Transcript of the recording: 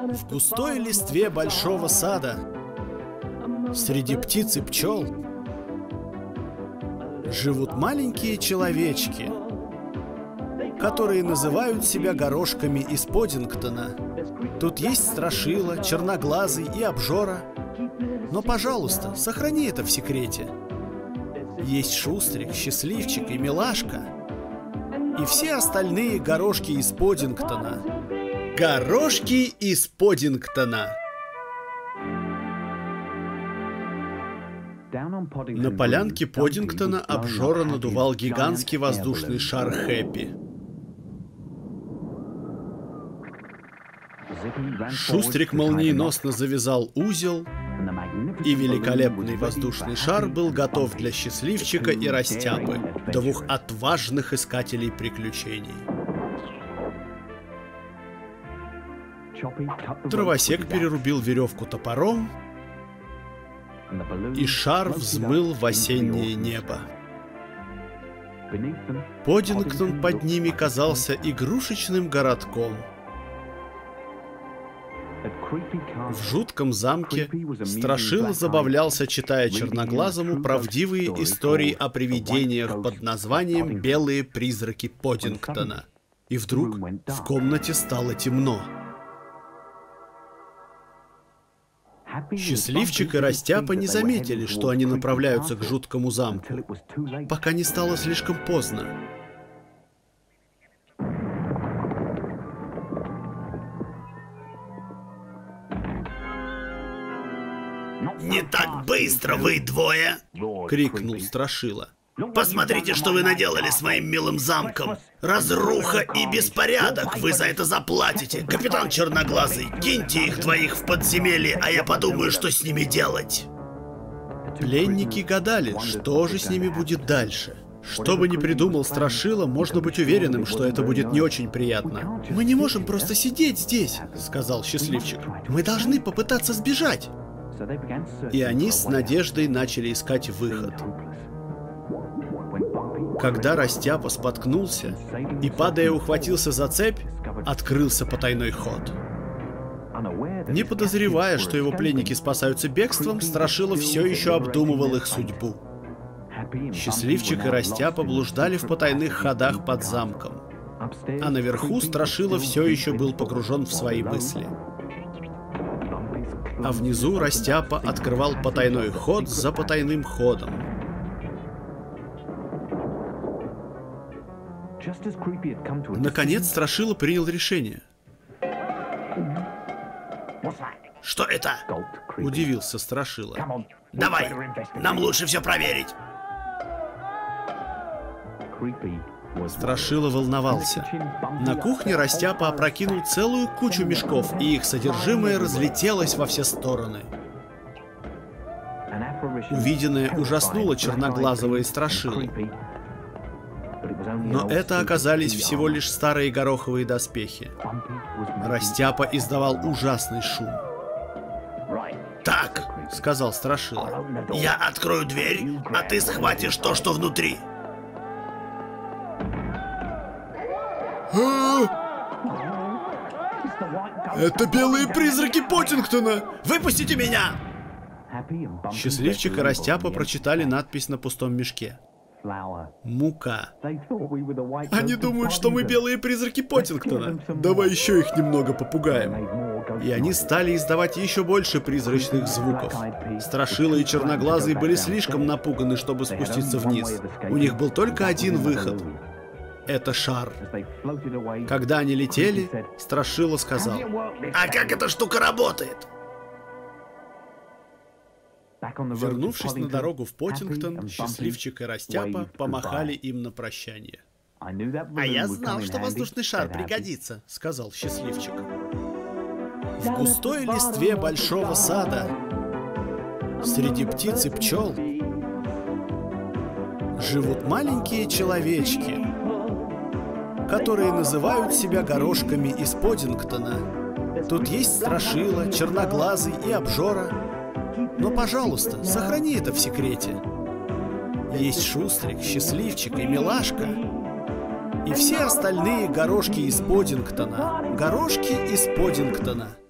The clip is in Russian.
В густой листве большого сада, среди птиц и пчел, живут маленькие человечки, которые называют себя горошками из Поддингтона. Тут есть Страшила, Черноглазый и Обжора. Но, пожалуйста, сохрани это в секрете. Есть Шустрик, Счастливчик и Милашка. И все остальные горошки из Поддингтона. Горошки из Поддингтона. На полянке Поддингтона Обжора надувал гигантский воздушный шар Хэппи. Шустрик молниеносно завязал узел, и великолепный воздушный шар был готов для Счастливчика и Растяпы, двух отважных искателей приключений. Дровосек перерубил веревку топором, и шар взмыл в осеннее небо. Поддингтон под ними казался игрушечным городком. В жутком замке Страшила забавлялся, читая Черноглазому правдивые истории о привидениях под названием «Белые призраки Поддингтона». И вдруг в комнате стало темно. Счастливчик и Растяпа не заметили, что они направляются к жуткому замку, пока не стало слишком поздно. «Не так быстро, вы двое!» — крикнул Страшила. «Посмотрите, что вы наделали с моим милым замком! Разруха и беспорядок! Вы за это заплатите! Капитан Черноглазый, киньте их двоих в подземелье, а я подумаю, что с ними делать!» Пленники гадали, что же с ними будет дальше. Что бы ни придумал Страшила, можно быть уверенным, что это будет не очень приятно. «Мы не можем просто сидеть здесь», — сказал Счастливчик. «Мы должны попытаться сбежать». И они с надеждой начали искать выход. Когда Растяпа споткнулся и, падая, ухватился за цепь, открылся потайной ход. Не подозревая, что его пленники спасаются бегством, Страшила все еще обдумывал их судьбу. Счастливчик и Растяпа блуждали в потайных ходах под замком, а наверху Страшила все еще был погружен в свои мысли. А внизу Растяпа открывал потайной ход за потайным ходом. Наконец Страшила принял решение. «Что это?» — удивился Страшила. «Давай, нам лучше все проверить!» Страшила волновался. На кухне Растяпа опрокинул целую кучу мешков, и их содержимое разлетелось во все стороны. Увиденное ужаснуло Черноглазого и Страшилу. Но это оказались всего лишь старые гороховые доспехи. Растяпа издавал ужасный шум. «Так», — сказал Страшила, — «я открою дверь, а ты схватишь то, что внутри». Это белые призраки Поддингтона! Выпустите меня! Счастливчик и Растяпа прочитали надпись на пустом мешке. Мука. Они думают, что мы белые призраки Поддингтона. Давай еще их немного попугаем. И они стали издавать еще больше призрачных звуков. Страшила и Черноглазый были слишком напуганы, чтобы спуститься вниз. У них был только один выход. Это шар. Когда они летели, Страшила сказал: «А как эта штука работает?» Вернувшись на дорогу в Поддингтон, Счастливчик и Растяпа помахали им на прощание. «А я знал, что воздушный шар пригодится», — сказал Счастливчик. В густой листве большого сада, среди птиц и пчел, живут маленькие человечки, которые называют себя горошками из Поддингтона. Тут есть Страшила, Черноглазый и Обжора. Но, пожалуйста, сохрани это в секрете. Есть Шустрик, Счастливчик и Милашка. И все остальные горошки из Поддингтона. Горошки из Поддингтона.